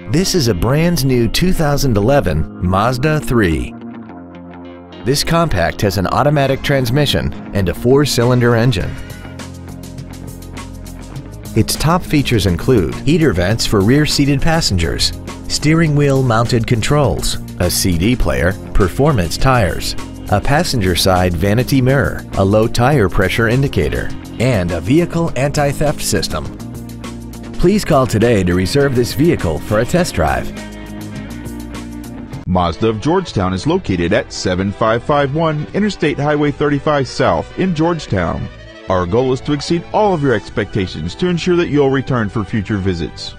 This is a brand new 2011 Mazda 3. This compact has an automatic transmission and a 4-cylinder engine. Its top features include heater vents for rear-seated passengers, steering wheel mounted controls, a CD player, performance tires, a passenger side vanity mirror, a low tire pressure indicator, and a vehicle anti-theft system. Please call today to reserve this vehicle for a test drive. Mazda of Georgetown is located at 7551 Interstate Highway 35 South in Georgetown. Our goal is to exceed all of your expectations to ensure that you'll return for future visits.